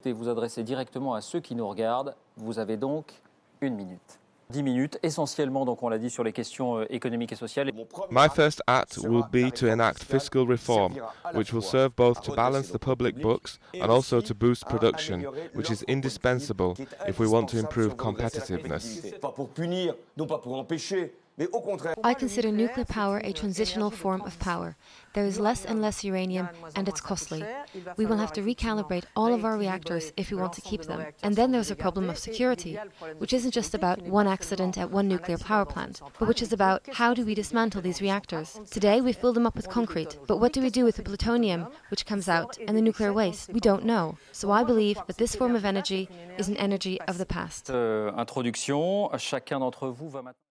souhaitez vous adresser directement à ceux qui nous regardent, vous avez donc 1 minute. 10 minutes, essentiellement, donc on l'a dit, sur les questions économiques et sociales. My first act will be to enact fiscal reform, which will serve both to balance the public books and also to boost production, which is indispensable if we want to improve competitiveness. I consider nuclear power a transitional form of power. There is less and less uranium, and it's costly. We will have to recalibrate all of our reactors if we want to keep them. And then there's a problem of security, which isn't just about one accident at one nuclear power plant, but which is about how do we dismantle these reactors. Today we fill them up with concrete, but what do we do with the plutonium which comes out and the nuclear waste? We don't know. So I believe that this form of energy is an energy of the past. Introduction, chacun d'entre vous va maintenant...